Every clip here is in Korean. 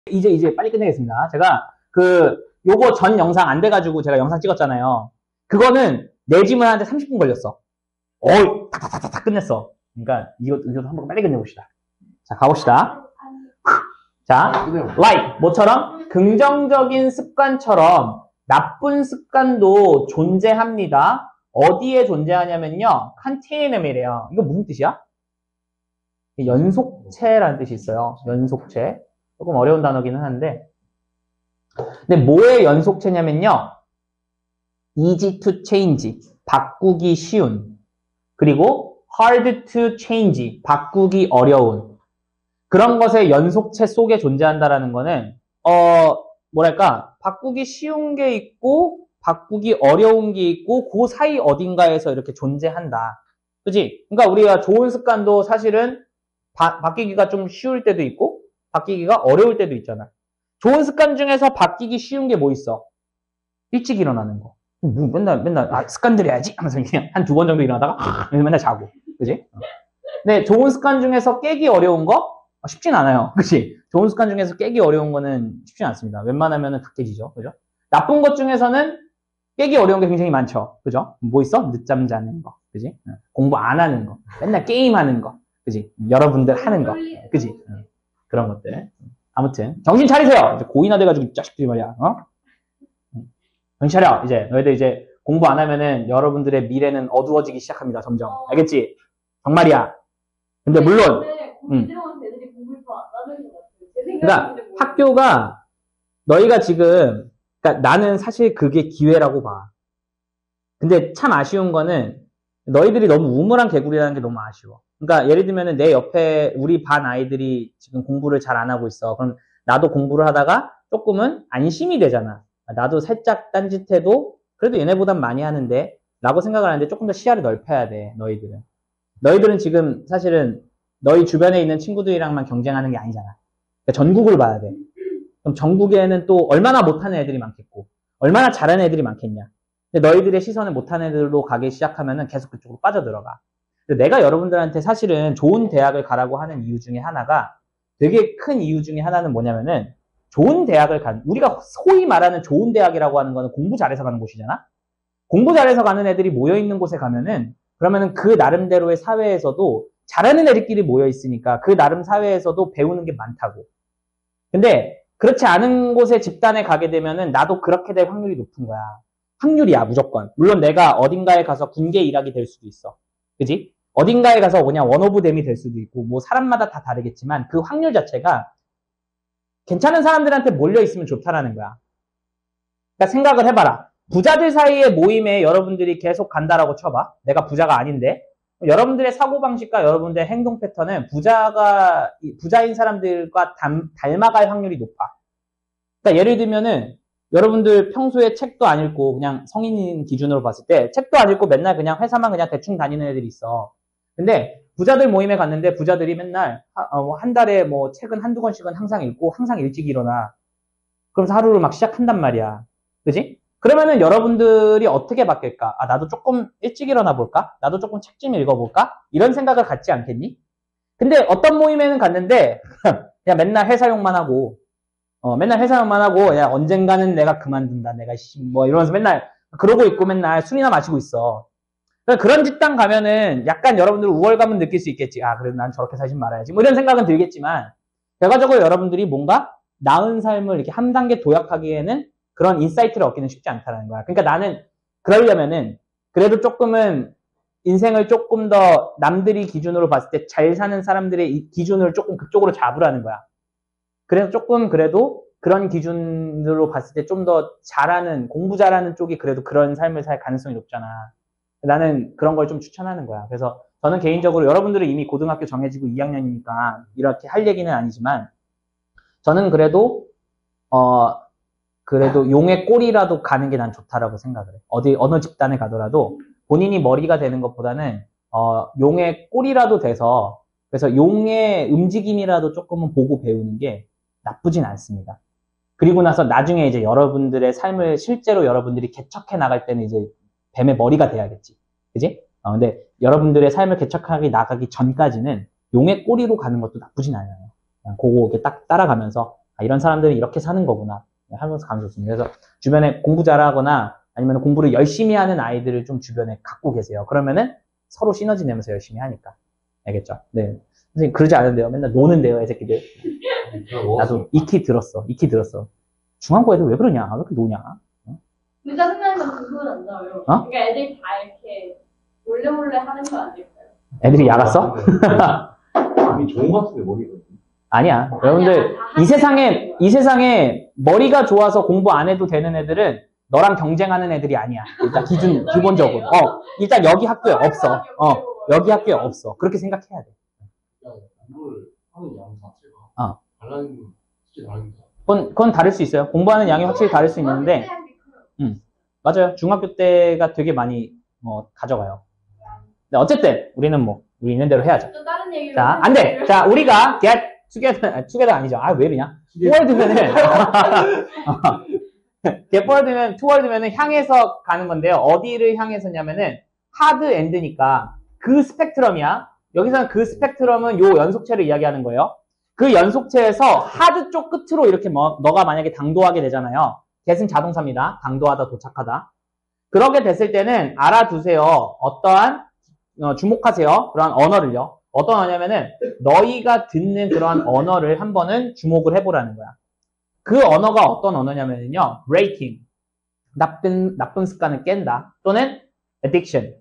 이제 빨리 끝내겠습니다. 제가 요거 전 영상 안 돼가지고 제가 영상 찍었잖아요. 그거는 내 질문 하는데 30분 걸렸어. 탁탁탁탁 끝냈어. 그러니까 이것도 한번 빨리 끝내봅시다. 자, 가봅시다. 자, like, 뭐처럼? 긍정적인 습관처럼 나쁜 습관도 존재합니다. 어디에 존재하냐면요. 컨테이너이래요. 이거 무슨 뜻이야? 연속체라는 뜻이 있어요. 연속체. 조금 어려운 단어기는 한데. 근데 뭐의 연속체냐면요. easy to change. 바꾸기 쉬운. 그리고 hard to change. 바꾸기 어려운. 그런 것의 연속체 속에 존재한다라는 거는, 뭐랄까, 바꾸기 쉬운 게 있고, 바꾸기 어려운 게 있고, 그 사이 어딘가에서 이렇게 존재한다. 그치? 그러니까 우리가 좋은 습관도 사실은 바뀌기가 좀 쉬울 때도 있고, 바뀌기가 어려울 때도 있잖아. 좋은 습관 중에서 바뀌기 쉬운 게 뭐 있어? 일찍 일어나는 거. 맨날, 습관 들여야지? 하면서 그냥 한 2번 정도 일어나다가, 맨날 자고. 그치? 근데 좋은 습관 중에서 깨기 어려운 거? 쉽진 않아요. 그치? 좋은 습관 중에서 깨기 어려운 거는 쉽진 않습니다. 웬만하면은 다 깨지죠. 그죠? 나쁜 것 중에서는 깨기 어려운 게 굉장히 많죠. 그죠? 뭐 있어? 늦잠 자는 거. 그지? 공부 안 하는 거. 맨날 게임하는 거. 그지? 여러분들 하는 거. 그지? 그런 것들. 아무튼 정신 차리세요. 이제 고인화 돼가지고 이 자식들이 말이야. 정신 차려. 이제 너희들 이제 공부 안 하면은 여러분들의 미래는 어두워지기 시작합니다. 점점. 알겠지? 정말이야. 근데 물론 그러니까 학교가 너희가 지금 그러니까 나는 사실 그게 기회라고 봐. 근데 참 아쉬운 거는 너희들이 너무 우물한 개구리라는 게 너무 아쉬워. 그러니까 예를 들면은 내 옆에 우리 반 아이들이 지금 공부를 잘 안 하고 있어. 그럼 나도 공부를 하다가 조금은 안심이 되잖아. 나도 살짝 딴짓해도 그래도 얘네보단 많이 하는데 라고 생각을 하는데 조금 더 시야를 넓혀야 돼. 너희들은 지금 사실은 너희 주변에 있는 친구들이랑만 경쟁하는 게 아니잖아. 그러니까 전국을 봐야 돼. 그럼 전국에는 또 얼마나 못하는 애들이 많겠고 얼마나 잘하는 애들이 많겠냐. 근데 너희들의 시선을 못하는 애들로 가기 시작하면은 계속 그쪽으로 빠져들어가. 내가 여러분들한테 사실은 좋은 대학을 가라고 하는 이유 중에 하나가 되게 큰 이유 중에 하나는 뭐냐면은 좋은 대학을 우리가 소위 말하는 좋은 대학이라고 하는 거는 공부 잘해서 가는 곳이잖아. 공부 잘해서 가는 애들이 모여있는 곳에 가면은 그러면은 그 나름대로의 사회에서도 잘하는 애들끼리 모여있으니까 그 나름 사회에서도 배우는 게 많다고. 근데 그렇지 않은 곳에 집단에 가게 되면은 나도 그렇게 될 확률이 높은 거야. 확률이야, 무조건. 물론 내가 어딘가에 가서 군계 일학이 될 수도 있어. 그지? 어딘가에 가서 그냥 원오브댐이 될 수도 있고, 뭐 사람마다 다 다르겠지만 그 확률 자체가 괜찮은 사람들한테 몰려있으면 좋다라는 거야. 그러니까 생각을 해봐라. 부자들 사이의 모임에 여러분들이 계속 간다라고 쳐봐. 내가 부자가 아닌데. 여러분들의 사고방식과 여러분들의 행동 패턴은 부자인 사람들과 닮아갈 확률이 높아. 그러니까 예를 들면은 여러분들 평소에 책도 안 읽고 그냥 성인인 기준으로 봤을 때 책도 안 읽고 맨날 그냥 회사만 그냥 대충 다니는 애들이 있어. 근데 부자들 모임에 갔는데 부자들이 맨날 한 달에 뭐 책은 한두 권씩은 항상 읽고 항상 일찍 일어나. 그러면서 하루를 막 시작한단 말이야. 그지? 그러면은 여러분들이 어떻게 바뀔까? 나도 조금 일찍 일어나 볼까? 나도 조금 책 좀 읽어볼까? 이런 생각을 갖지 않겠니? 근데 어떤 모임에는 갔는데 그냥 맨날 회사용만 하고 야, 언젠가는 내가 그만둔다. 내가 뭐 이러면서 맨날 그러고 있고 맨날 술이나 마시고 있어. 그런 집단 가면은 약간 여러분들 우월감은 느낄 수 있겠지. 그래도 난 저렇게 살지 말아야지. 뭐 이런 생각은 들겠지만 결과적으로 여러분들이 뭔가 나은 삶을 이렇게 한 단계 도약하기에는 그런 인사이트를 얻기는 쉽지 않다는 거야. 그러니까 나는 그러려면은 그래도 조금은 인생을 조금 더 남들이 기준으로 봤을 때 잘 사는 사람들의 기준을 조금 그쪽으로 잡으라는 거야. 그래서 조금 그래도 그런 기준으로 봤을 때 좀 더 공부 잘하는 쪽이 그래도 그런 삶을 살 가능성이 높잖아. 나는 그런 걸 좀 추천하는 거야. 그래서 저는 개인적으로 여러분들은 이미 고등학교 정해지고 2학년이니까 이렇게 할 얘기는 아니지만 저는 그래도 용의 꼴이라도 가는 게 난 좋다라고 생각을 해. 어느 집단에 가더라도 본인이 머리가 되는 것보다는 용의 꼴이라도 돼서 그래서 용의 움직임이라도 조금은 보고 배우는 게 나쁘진 않습니다. 그리고 나서 나중에 이제 여러분들의 삶을 실제로 여러분들이 개척해 나갈 때는 이제 뱀의 머리가 돼야겠지. 그지? 근데 여러분들의 삶을 개척하게 나가기 전까지는 용의 꼬리로 가는 것도 나쁘진 않아요. 그냥 그거 이렇게 딱 따라가면서 이런 사람들은 이렇게 사는 거구나 하면서 가면 좋습니다. 그래서 주변에 공부 잘하거나 아니면 공부를 열심히 하는 아이들을 좀 주변에 갖고 계세요. 그러면은 서로 시너지 내면서 열심히 하니까. 알겠죠? 네. 선생님 그러지 않은데요. 맨날 노는데요, 이 새끼들. 나도 익히 들었어. 중앙고 애들 왜 그러냐? 왜 이렇게 노냐? 근데 짜증나는 건 그건 안 나와요. 어? 그러니까 애들이 다 이렇게 몰래 하는 건 안 될까요? 애들이 야갔어? 이미 좋은 것 같은데 머리가. 아니야. 여러분들 이 세상에 머리가 좋아서 공부 안 해도 되는 애들은 너랑 경쟁하는 애들이 아니야. 일단 기본적으로. 일단 여기 학교에 없어. 여기 학교에 없어. 그렇게 생각해야 돼. 공부를 하는 양 자체가 달라는 건 진짜 다릅니다. 그건 다를 수 있어요. 공부하는 양이 확실히 다를 수 있는데, 맞아요. 중학교 때가 되게 많이 가져가요. 근데 어쨌든 우리는 우리 있는 대로 해야죠. 또 다른 얘기를 자, 안 돼. 자, 우리가 get together 아니죠. 왜 이러냐? toward면은 get toward면은 향해서 가는 건데요. 어디를 향해서냐면은 hard and니까 그 스펙트럼이야. 여기서는 그 스펙트럼은 요 연속체를 이야기하는 거예요. 그 연속체에서 hard 쪽 끝으로 이렇게 너가 만약에 당도하게 되잖아요. get은 자동사입니다. 당도하다, 도착하다. 그렇게 됐을 때는 알아두세요. 주목하세요. 그러한 언어를요. 어떤 언어냐면은 너희가 듣는 그러한 언어를 한번은 주목을 해보라는 거야. 그 언어가 어떤 언어냐면요. breaking. 나쁜 습관을 깬다. 또는 addiction.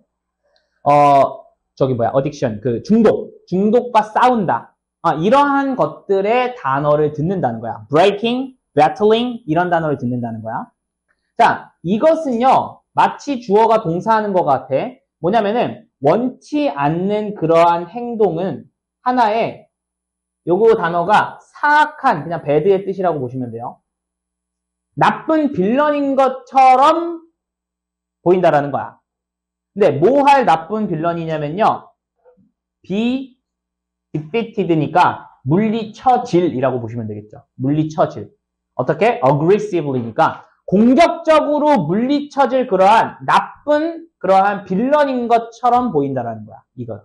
addiction. 그 중독과 싸운다. 이러한 것들의 단어를 듣는다는 거야. breaking, battling 이런 단어를 듣는다는 거야. 자, 이것은요. 마치 주어가 동사하는 것 같아. 뭐냐면은 원치 않는 그러한 행동은 하나의 요거 단어가 사악한 그냥 배드의 뜻이라고 보시면 돼요. 나쁜 빌런인 것처럼 보인다라는 거야. 근데 뭐 할 나쁜 빌런이냐면요. be defeated니까 물리쳐질이라고 보시면 되겠죠. 물리쳐질. 어떻게? aggressively니까 공격적으로 물리쳐질 그러한 나쁜 그러한 빌런인 것처럼 보인다라는 거야. 이거.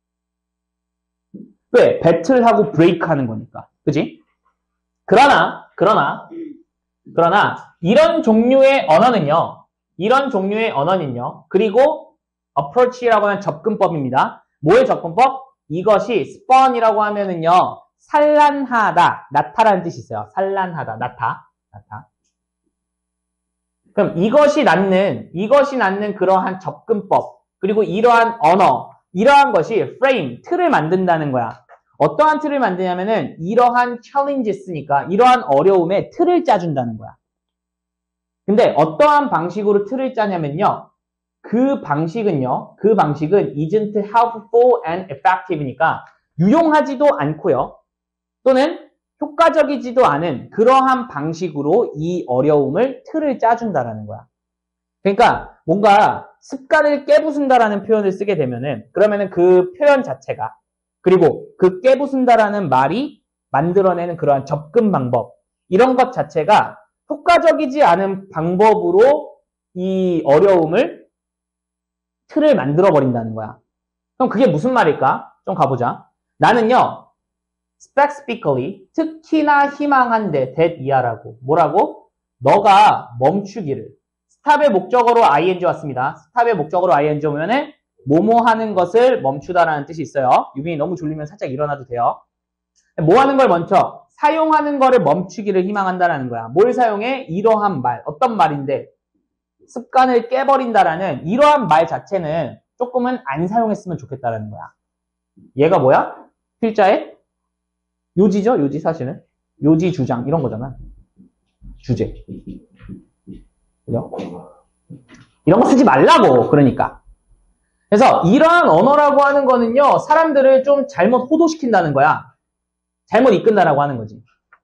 왜? 배틀하고 브레이크 하는 거니까. 그지? 그러나 이런 종류의 언어는요. 그리고 approach라고 하는 접근법입니다. 뭐의 접근법? 이것이 spawn이라고 하면은요. 산란하다, 나타라는 뜻이 있어요. 산란하다, 나타. 그럼 이것이 낳는 그러한 접근법, 그리고 이러한 언어, 이러한 것이 frame, 틀을 만든다는 거야. 어떠한 틀을 만드냐면은 이러한 challenges니까 이러한 어려움에 틀을 짜준다는 거야. 근데 어떠한 방식으로 틀을 짜냐면요. 그 방식은 isn't helpful and effective니까 유용하지도 않고요. 또는 효과적이지도 않은 그러한 방식으로 이 어려움을 틀을 짜준다라는 거야. 그러니까 뭔가 습관을 깨부순다라는 표현을 쓰게 되면은 그러면은 그 표현 자체가 그리고 그 깨부순다라는 말이 만들어내는 그러한 접근 방법 이런 것 자체가 효과적이지 않은 방법으로 이 어려움을 틀을 만들어 버린다는 거야. 그럼 그게 무슨 말일까? 좀 가보자. 나는요. specifically 특히나 희망한데 that 이하라고 뭐라고? 너가 멈추기를 스탑의 목적어로 ing 왔습니다. 스탑의 목적어로 ing 오면은 뭐뭐 하는 것을 멈추다라는 뜻이 있어요. 유빈이 너무 졸리면 살짝 일어나도 돼요. 뭐 하는 걸 멈춰? 사용하는 거를 멈추기를 희망한다라는 거야. 뭘 사용해? 이러한 말. 어떤 말인데? 습관을 깨버린다라는 이러한 말 자체는 조금은 안 사용했으면 좋겠다라는 거야. 얘가 뭐야? 필자의 요지죠? 요지 사실은. 요지 주장 이런 거잖아. 주제. 그죠? 이런 거 쓰지 말라고. 그러니까. 그래서 이러한 언어라고 하는 거는요. 사람들을 좀 잘못 호도시킨다는 거야. 잘못 이끈다라고 하는 거지.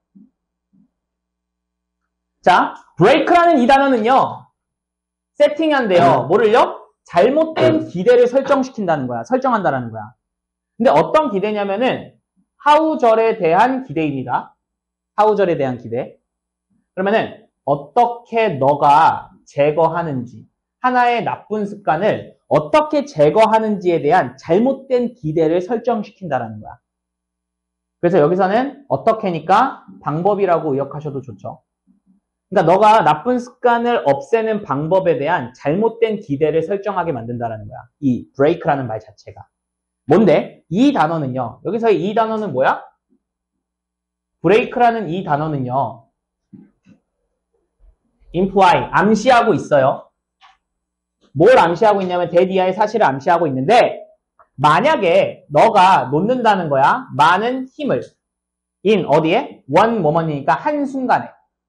자, break라는 이 단어는요. 세팅한데요. 뭐를요? 잘못된 기대를 설정시킨다는 거야. 설정한다라는 거야. 근데 어떤 기대냐면은 하우절에 대한 기대입니다. 하우절에 대한 기대. 그러면은 어떻게 너가 제거하는지, 하나의 나쁜 습관을 어떻게 제거하는지에 대한 잘못된 기대를 설정시킨다라는 거야. 그래서 여기서는 어떻게니까 방법이라고 의역하셔도 좋죠. 그러니까 너가 나쁜 습관을 없애는 방법에 대한 잘못된 기대를 설정하게 만든다라는 거야. 이 break라는 말 자체가. 뭔데? 이 단어는요. 여기서의 이 단어는 뭐야? break라는 이 단어는요. imply, 암시하고 있어요. 뭘 암시하고 있냐면 대디아의 사실을 암시하고 있는데 만약에 너가 놓는다는 거야. 많은 힘을 in 어디에? one moment이니까 한순간에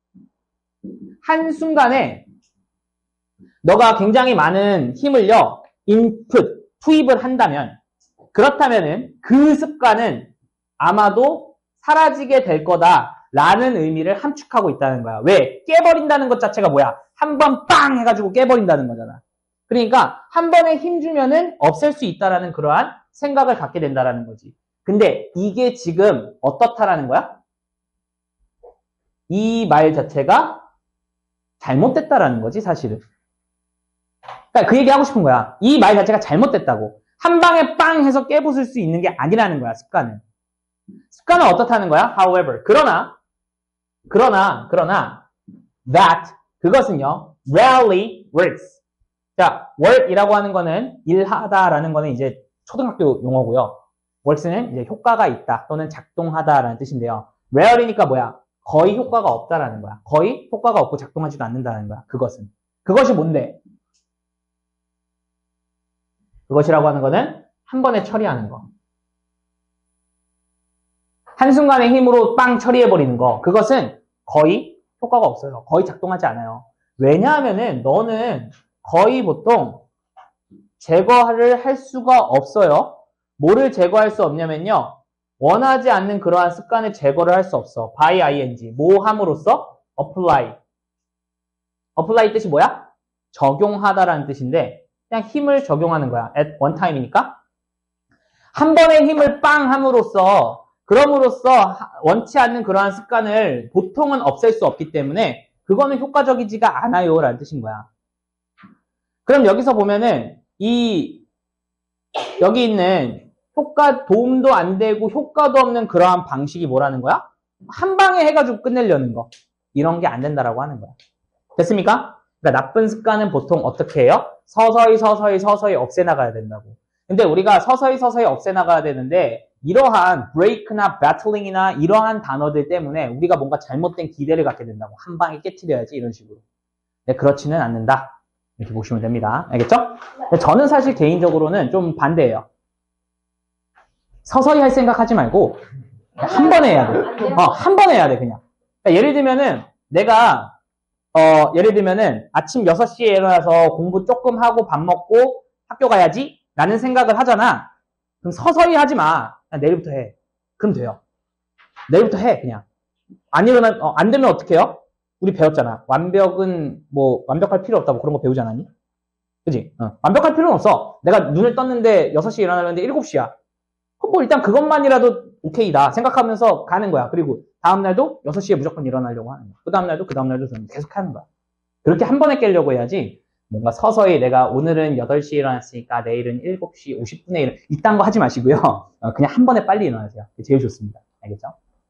너가 굉장히 많은 힘을요. input, 투입을 한다면 그렇다면은 그 습관은 아마도 사라지게 될 거다라는 의미를 함축하고 있다는 거야. 왜? 깨버린다는 것 자체가 뭐야? 한 번 빵 해가지고 깨버린다는 거잖아. 그러니까 한 번에 힘 주면은 없앨 수 있다라는 그러한 생각을 갖게 된다라는 거지. 근데 이게 지금 어떻다라는 거야? 이 말 자체가 잘못됐다라는 거지, 사실은. 그러니까 그 얘기 하고 싶은 거야. 이 말 자체가 잘못됐다고. 한 방에 빵 해서 깨부술 수 있는 게 아니라는 거야, 습관은. 습관은 어떻다는 거야? However. 그러나, that, 그것은요, rarely works. 자, work이라고 하는 거는 일하다라는 거는 이제 초등학교 용어고요. works는 이제 효과가 있다 또는 작동하다라는 뜻인데요. rare이니까 뭐야? 거의 효과가 없다라는 거야. 거의 효과가 없고 작동하지도 않는다는 거야. 그것은. 그것이 뭔데? 그것이라고 하는 거는 한 번에 처리하는 거. 한순간의 힘으로 빵 처리해버리는 거. 그것은 거의 효과가 없어요. 거의 작동하지 않아요. 왜냐하면은 너는 거의 보통 제거를 할 수가 없어요. 뭐를 제거할 수 없냐면요. 원하지 않는 그러한 습관을 제거를 할 수 없어. by ing. 뭐 함으로써? apply. apply 뜻이 뭐야? 적용하다라는 뜻인데 그냥 힘을 적용하는 거야. at one time이니까. 한 번에 힘을 빵 함으로써 그럼으로써 원치 않는 그러한 습관을 보통은 없앨 수 없기 때문에 그거는 효과적이지가 않아요 라는 뜻인 거야. 그럼 여기서 보면은 여기 있는 도움도 안 되고 효과도 없는 그러한 방식이 뭐라는 거야? 한 방에 해가지고 끝내려는 거. 이런 게 안 된다라고 하는 거야. 됐습니까? 그러니까 나쁜 습관은 보통 어떻게 해요? 서서히 없애나가야 된다고. 근데 우리가 서서히 없애나가야 되는데 이러한 break나 battling이나 이러한 단어들 때문에 우리가 뭔가 잘못된 기대를 갖게 된다고. 한 방에 깨트려야지 이런 식으로. 네, 그렇지는 않는다. 이렇게 보시면 됩니다. 알겠죠? 저는 사실 개인적으로는 좀 반대예요. 서서히 할 생각 하지 말고 한 번에 해야 돼. 한 번에 해야 돼 그냥. 그러니까 예를 들면은 내가 예를 들면은 아침 6시에 일어나서 공부 조금 하고 밥 먹고 학교 가야지 라는 생각을 하잖아. 그럼 서서히 하지 마. 그냥 내일부터 해. 그럼 돼요. 내일부터 해 그냥. 안 되면 어떻게 해요? 우리 배웠잖아. 완벽할 필요 없다고 그런 거 배우지 않았니? 그지? 완벽할 필요는 없어. 내가 눈을 떴는데 6시에 일어나려는데 7시야. 뭐 일단 그것만이라도 오케이다 생각하면서 가는 거야. 그리고 다음날도 6시에 무조건 일어나려고 하는 거야. 그 다음날도 계속 하는 거야. 그렇게 한 번에 깨려고 해야지 뭔가 서서히 내가 오늘은 8시에 일어났으니까 내일은 7시 50분에 이딴 거 하지 마시고요. 그냥 한 번에 빨리 일어나세요. 제일 좋습니다. 알겠죠?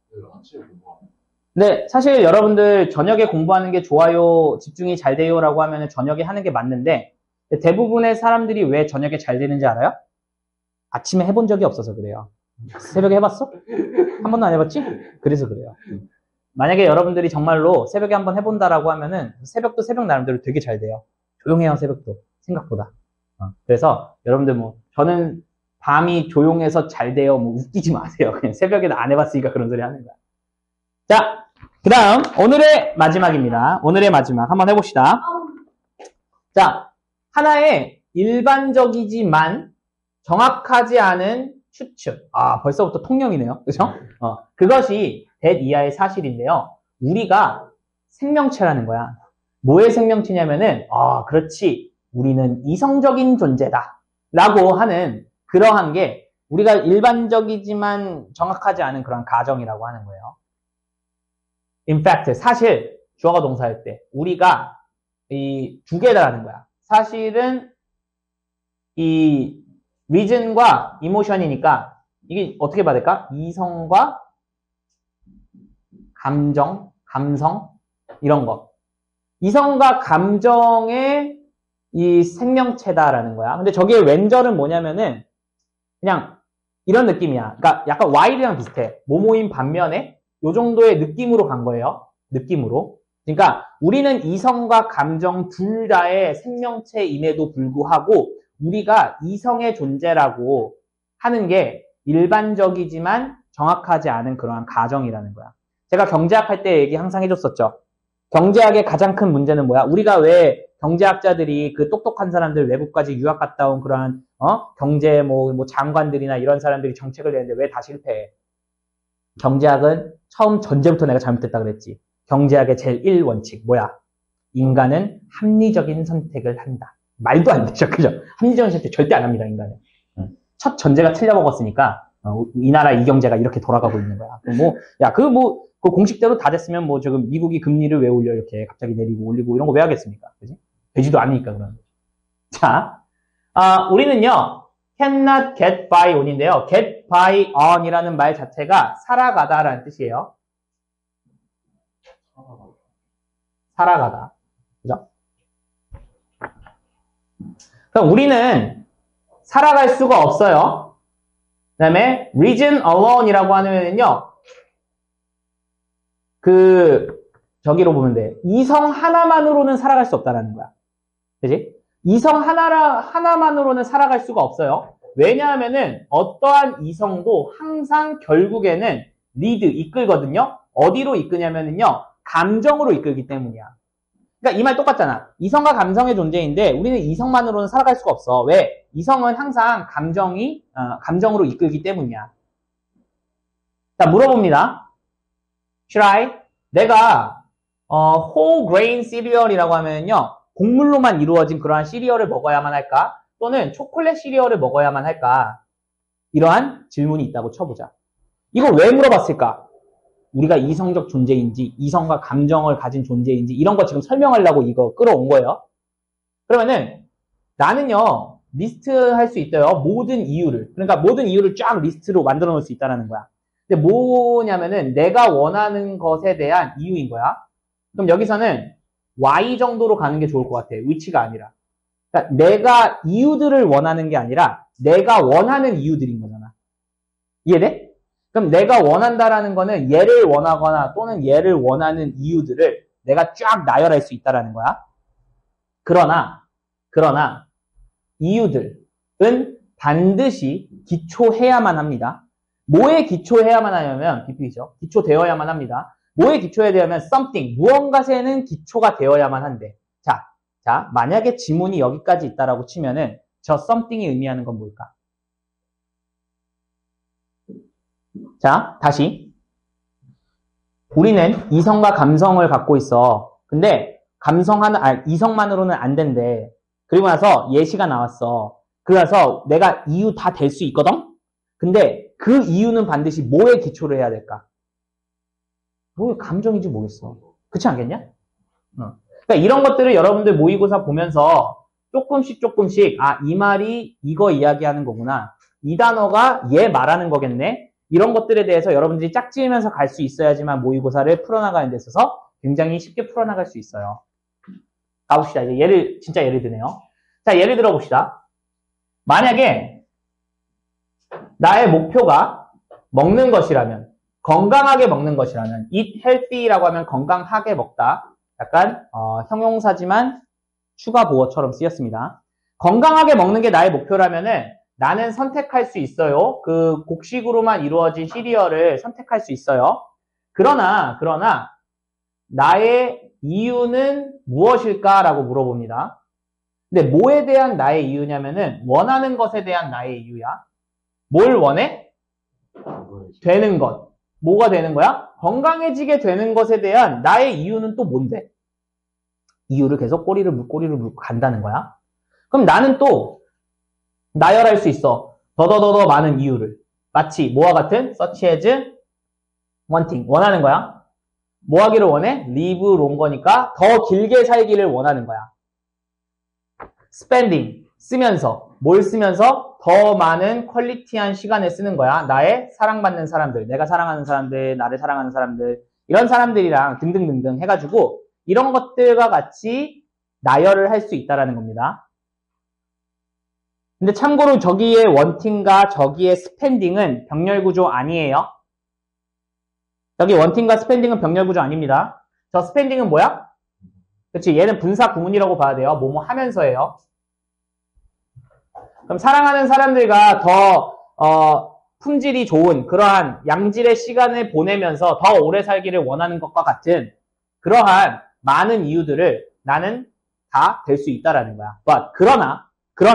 네, 사실 여러분들 저녁에 공부하는 게 좋아요, 집중이 잘 돼요라고 하면 저녁에 하는 게 맞는데 대부분의 사람들이 왜 저녁에 잘 되는지 알아요? 아침에 해본 적이 없어서 그래요. 새벽에 해봤어? 한 번도 안 해봤지? 그래서 그래요. 만약에 여러분들이 정말로 새벽에 한번 해본다라고 하면은 새벽도 새벽 나름대로 되게 잘 돼요. 조용해요, 새벽도. 생각보다. 그래서 여러분들 저는 밤이 조용해서 잘 돼요. 웃기지 마세요. 그냥 새벽에 안 해봤으니까 그런 소리 하는 거야. 자, 그 다음 오늘의 마지막입니다. 오늘의 마지막 한번 해봅시다. 자, 하나의 일반적이지만 정확하지 않은 추측. 벌써부터 통념이네요. 그죠? 그것이 that 이하의 사실인데요. 우리가 생명체라는 거야. 뭐의 생명체냐면은, 그렇지. 우리는 이성적인 존재다. 라고 하는 그러한 게 우리가 일반적이지만 정확하지 않은 그런 가정이라고 하는 거예요. In fact, 사실 주어가 동사일 때 우리가 이 두 개다라는 거야. 사실은 이 reason과 emotion이니까 이게 어떻게 받을까? 이성과 감정, 감성 이런 거. 이성과 감정의 이 생명체다라는 거야. 근데 저기에 왼절은 뭐냐면은 그냥 이런 느낌이야. 그러니까 약간 while이랑 비슷해. 모모인 반면에 요 정도의 느낌으로 간 거예요. 느낌으로. 그러니까 우리는 이성과 감정 둘 다의 생명체임에도 불구하고 우리가 이성의 존재라고 하는 게 일반적이지만 정확하지 않은 그러한 가정이라는 거야. 제가 경제학 할 때 얘기 항상 해줬었죠. 경제학의 가장 큰 문제는 뭐야? 우리가 왜 경제학자들이 그 똑똑한 사람들 외국까지 유학 갔다 온 그러한 경제 뭐 장관들이나 이런 사람들이 정책을 내는데 왜 다 실패해? 경제학은 처음 전제부터 내가 잘못됐다 그랬지. 경제학의 제일 1원칙 뭐야? 인간은 합리적인 선택을 한다. 말도 안 되죠, 그죠? 합리적인 선택 절대 안 합니다, 인간은. 첫 전제가 틀려먹었으니까 이 나라 이 경제가 이렇게 돌아가고 있는 거야. 그 공식대로 다 됐으면 뭐 지금 미국이 금리를 왜 올려 이렇게 갑자기 내리고 올리고 이런 거 왜 하겠습니까? 그지? 되지도 않으니까 그런. 자, 우리는요 cannot get by on인데요. get by on이라는 말 자체가 살아가다라는 뜻이에요. 살아가다. 그죠? 그럼 우리는 살아갈 수가 없어요. 그 다음에 reason alone이라고 하면은요. 저기로 보면 돼. 이성 하나만으로는 살아갈 수 없다라는 거야. 그지? 이성 하나만으로는 살아갈 수가 없어요. 왜냐하면은 어떠한 이성도 항상 결국에는 lead, 이끌거든요. 어디로 이끄냐면은요. 감정으로 이끌기 때문이야. 그러니까 이 말 똑같잖아. 이성과 감성의 존재인데 우리는 이성만으로는 살아갈 수가 없어. 왜? 이성은 항상 감정으로 이끌기 때문이야. 자, 물어봅니다. Should I? 내가 whole grain cereal이라고 하면요. 곡물로만 이루어진 그러한 시리얼을 먹어야만 할까? 또는 초콜릿 시리얼을 먹어야만 할까? 이러한 질문이 있다고 쳐보자. 이걸 왜 물어봤을까? 우리가 이성적 존재인지 이성과 감정을 가진 존재인지 이런 거 지금 설명하려고 이거 끌어온 거예요. 그러면은 나는요. 리스트 할 수 있대요. 모든 이유를. 그러니까 모든 이유를 쫙 리스트로 만들어 놓을 수 있다는 거야. 근데 뭐냐면은 내가 원하는 것에 대한 이유인 거야. 그럼 여기서는 Y 정도로 가는 게 좋을 것 같아. which가 아니라. 그러니까 내가 이유들을 원하는 게 아니라 내가 원하는 이유들인 거잖아. 이해돼? 그럼 내가 원한다라는 거는 얘를 원하거나 또는 얘를 원하는 이유들을 내가 쫙 나열할 수 있다라는 거야. 그러나 이유들은 반드시 기초해야만 합니다. 뭐에 기초해야만 하냐면 BP죠. 기초되어야만 합니다. 뭐에 기초해야 되냐면 something, 무언가에는 기초가 되어야만 한대. 자, 만약에 지문이 여기까지 있다라고 치면은 저 something이 의미하는 건 뭘까? 자, 다시. 우리는 이성과 감성을 갖고 있어. 근데 이성만으로는 안 된대. 그리고 나서 예시가 나왔어. 그래서 내가 이유 다 될 수 있거든? 근데 그 이유는 반드시 뭐에 기초를 해야 될까? 뭐 감정인지 모르겠어. 그렇지 않겠냐? 그러니까 이런 것들을 여러분들 모의고사 보면서 조금씩 이 말이 이거 이야기하는 거구나. 이 단어가 얘 말하는 거겠네. 이런 것들에 대해서 여러분들이 짝지으면서 갈 수 있어야지만 모의고사를 풀어나가는 데 있어서 굉장히 쉽게 풀어나갈 수 있어요. 가봅시다. 이제 진짜 예를 드네요. 자, 예를 들어 봅시다. 만약에 나의 목표가 먹는 것이라면, 건강하게 먹는 것이라면, eat healthy라고 하면 건강하게 먹다. 약간 형용사지만 추가 보어처럼 쓰였습니다. 건강하게 먹는 게 나의 목표라면은 나는 선택할 수 있어요. 그 곡식으로만 이루어진 시리얼을 선택할 수 있어요. 그러나 나의 이유는 무엇일까라고 물어봅니다. 근데 뭐에 대한 나의 이유냐면은 원하는 것에 대한 나의 이유야. 뭘 원해? 되는 것. 뭐가 되는 거야? 건강해지게 되는 것에 대한 나의 이유는 또 뭔데? 이유를 계속 꼬리를 물고 간다는 거야. 그럼 나는 또 나열할 수 있어. 더더더더 많은 이유를. 마치 뭐와 같은 such as wanting. 원하는 거야. 뭐 하기를 원해? live longer니까 더 길게 살기를 원하는 거야. spending. 쓰면서. 뭘 쓰면서? 더 많은 퀄리티한 시간을 쓰는 거야. 나의 사랑받는 사람들, 내가 사랑하는 사람들, 나를 사랑하는 사람들, 이런 사람들이랑 등등등등 해가지고 이런 것들과 같이 나열을 할 수 있다라는 겁니다. 근데 참고로 저기의 원팅과 저기의 스펜딩은 병렬 구조 아니에요. 여기 원팅과 스펜딩은 병렬 구조 아닙니다. 저 스펜딩은 뭐야? 그렇지, 얘는 분사 구문이라고 봐야 돼요. 뭐뭐 하면서예요. 그럼 사랑하는 사람들과 더 품질이 좋은 그러한 양질의 시간을 보내면서 더 오래 살기를 원하는 것과 같은 그러한 많은 이유들을 나는 다 될 수 있다라는 거야. But 그러나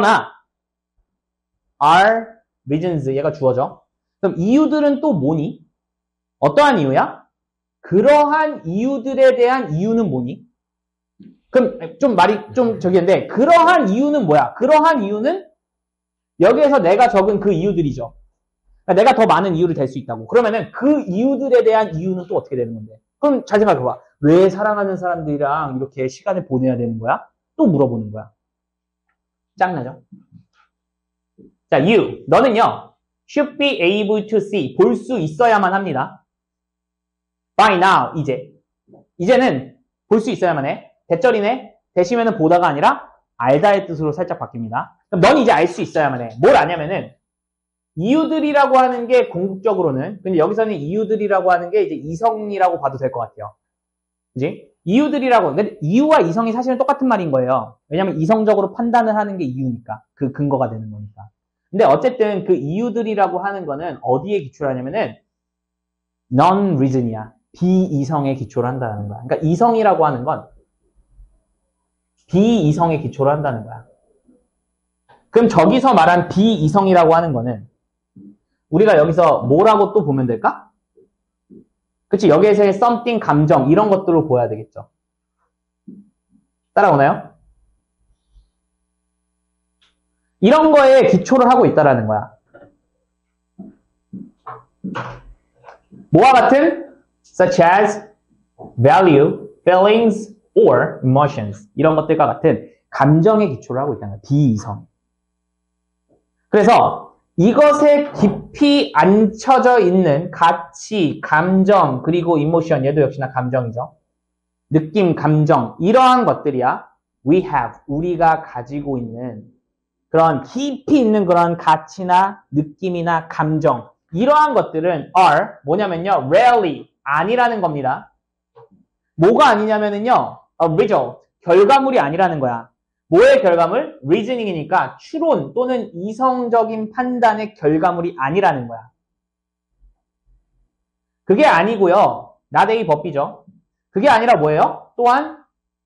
are reasons, 얘가 주어져. 그럼 이유들은 또 뭐니? 어떠한 이유야? 그러한 이유들에 대한 이유는 뭐니? 그럼 좀 말이 좀 저기인데 그러한 이유는 뭐야? 그러한 이유는 여기에서 내가 적은 그 이유들이죠. 그러니까 내가 더 많은 이유를 댈 수 있다고. 그러면은 그 이유들에 대한 이유는 또 어떻게 되는 건데? 그럼 잘 생각해봐. 왜 사랑하는 사람들이랑 이렇게 시간을 보내야 되는 거야? 또 물어보는 거야. 짱나죠? 자, you. 너는요. should be able to see. 볼 수 있어야만 합니다. by now. 이제는 볼 수 있어야만 해. 대절이네. 대시면은 보다가 아니라 알다의 뜻으로 살짝 바뀝니다. 그럼 넌 이제 알 수 있어야만 해. 뭘 아냐면은 이유들이라고 하는 게 궁극적으로는, 근데 여기서는 이유들이라고 하는 게 이제 이성이라고 봐도 될 것 같아요. 그지? 이유들이라고, 근데 이유와 이성이 사실은 똑같은 말인 거예요. 왜냐면 이성적으로 판단을 하는 게 이유니까. 그 근거가 되는 거니까. 근데 어쨌든 그 이유들이라고 하는 거는 어디에 기초를 하냐면은 non-reason이야. 비이성에 기초를 한다는 거야. 그러니까 이성이라고 하는 건 비이성에 기초를 한다는 거야. 그럼 저기서 말한 비이성이라고 하는 거는 우리가 여기서 뭐라고 또 보면 될까? 그치? 여기에서의 something, 감정 이런 것들로 보여야 되겠죠. 따라오나요? 이런 거에 기초를 하고 있다라는 거야. 뭐와 같은? such as value, feelings, or emotions 이런 것들과 같은 감정에 기초를 하고 있다는 거야. 비이성. 그래서 이것에 깊이 앉혀져 있는 가치, 감정, 그리고 이모션, 얘도 역시나 감정이죠. 느낌, 감정, 이러한 것들이야. We have, 우리가 가지고 있는 그런 깊이 있는 그런 가치나 느낌이나 감정, 이러한 것들은 are 뭐냐면요, rarely, 아니라는 겁니다. 뭐가 아니냐면은요, a result, 결과물이 아니라는 거야. 뭐의 결과물? reasoning이니까 추론 또는 이성적인 판단의 결과물이 아니라는 거야. 그게 아니고요. not a 법이죠. 그게 아니라 뭐예요? 또한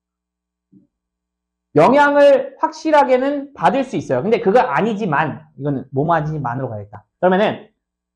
영향을 확실하게는 받을 수 있어요. 근데 그거 아니지만, 이거는 뭐뭐 아니지만으로 가야겠다. 그러면은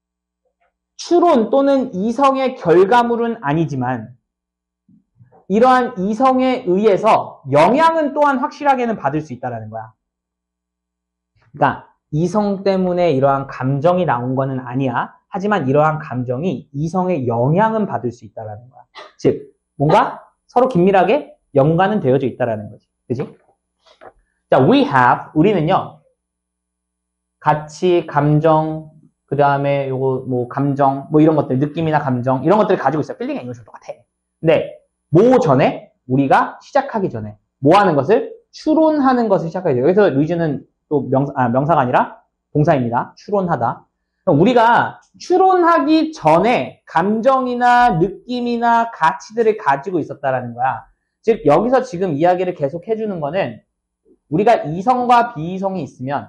추론 또는 이성의 결과물은 아니지만 이러한 이성에 의해서 영향은 또한 확실하게는 받을 수 있다는 거야. 그러니까 이성 때문에 이러한 감정이 나온 거는 아니야. 하지만 이러한 감정이 이성의 영향은 받을 수 있다는 거야. 즉 뭔가 서로 긴밀하게 연관은 되어져 있다는 거지. 그지? 자, we have, 우리는요. 가치, 감정, 그 다음에 요거 뭐 감정, 뭐 이런 것들, 느낌이나 감정 이런 것들을 가지고 있어요. 필링 앵글처럼 똑같아. 근데 뭐 전에? 우리가 시작하기 전에 뭐 하는 것을? 추론하는 것을 시작하게 돼요. 여기서 reason은 또 명사가 아니라 동사입니다. 추론하다. 우리가 추론하기 전에 감정이나 느낌이나 가치들을 가지고 있었다라는 거야. 즉 여기서 지금 이야기를 계속 해주는 거는 우리가 이성과 비이성이 있으면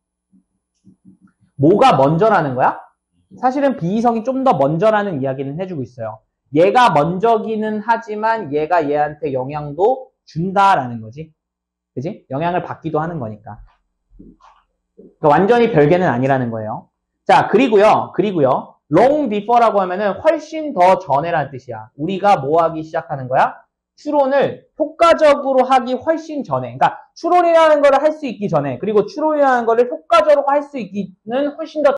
뭐가 먼저라는 거야? 사실은 비이성이 좀 더 먼저라는 이야기는 해주고 있어요. 얘가 먼저기는 하지만 얘가 얘한테 영향도 준다라는 거지. 그지? 영향을 받기도 하는 거니까. 그러니까 완전히 별개는 아니라는 거예요. 자, 그리고요. long before라고 하면은 훨씬 더 전에라는 뜻이야. 우리가 뭐 하기 시작하는 거야? 추론을 효과적으로 하기 훨씬 전에. 그러니까 추론이라는 거를 할 수 있기 전에, 그리고 추론이라는 거를 효과적으로 할 수 있기는 훨씬 더